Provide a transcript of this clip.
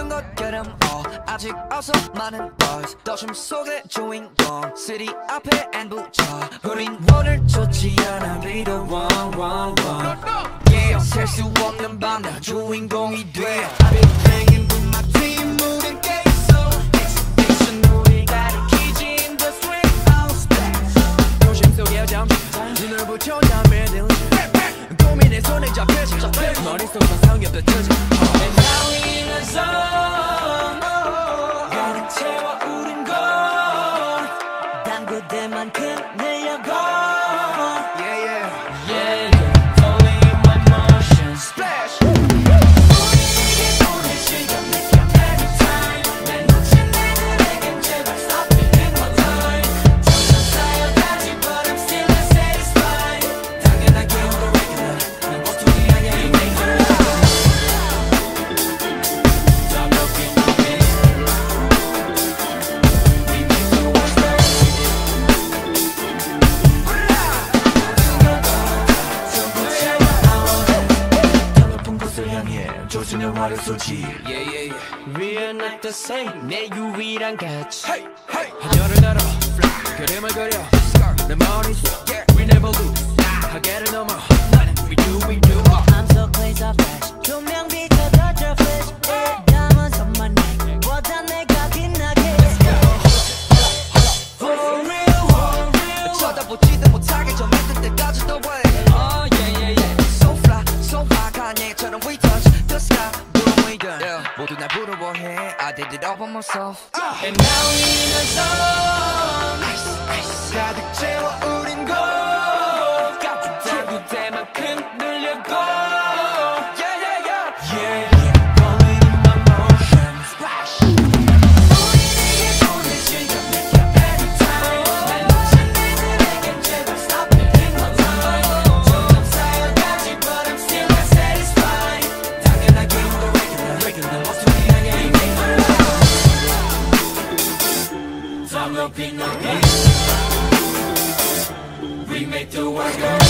모든 것처럼 아직 어서 많은 buzz 도심 속의 주인공 city 앞에 안 붙여 우린 오늘 좋지 않아 be the one yeah 셀 수 없는 밤 나 주인공이 돼 I've been hanging with my team 모든 게 있어 exhibition 우리 가리키지 in the street I'll splash 도심 속의 잠시 눈을 붙여 잠에 들지 고민에 손에 잡히지 머릿속 상상이 펼쳐지 And now we in the zone 가득 채워 우린 걸 당구대만큼 늘려고 Yeah yeah yeah Falling in my motion Splash 우리에게 오는 시간 느껴 every time 날 놓친 애들에겐 제발 stop it in my time 점점 쌓여가지 but I'm still not satisfied 당연하게 on the regular 난 보통이 아니야 이 major Stop looking at me We make the world stop 더 높은 곳을 향해 조준의 화를 쏘지 Yeah yeah yeah We are not the same 내 유일한 가치 Hey hey 하늘을 날아 Fly 그림을 그려 내 머릿속 Yeah we never lose 하계를 넘어 나는 we do I'm so clean so fresh 조명 비춰 touch your flesh 남은 손만 내 보다 내가 빛나게 Let's go For real 쳐다보지도 못하게 저 맺을 때까지 the way Oh yeah yeah yeah So fly so high 가녀처럼 we touch the sky Boom we done yeah. 모두 날 부러워해 I did it all by myself And now we in the zone ice, ice. 가득 채워 우린 걸 당구대만큼 늘려고 Yeah yeah yeah Yeah yeah Falling in my motion Splash 우리에게 오는 시간 느껴 every time 날 놓친 애들에겐 제발 stop it in my time 점점 쌓여가지 but I'm still not satisfied 당연하게 on the regular 모습이 아니야 이 major Stop looking at me We make the world go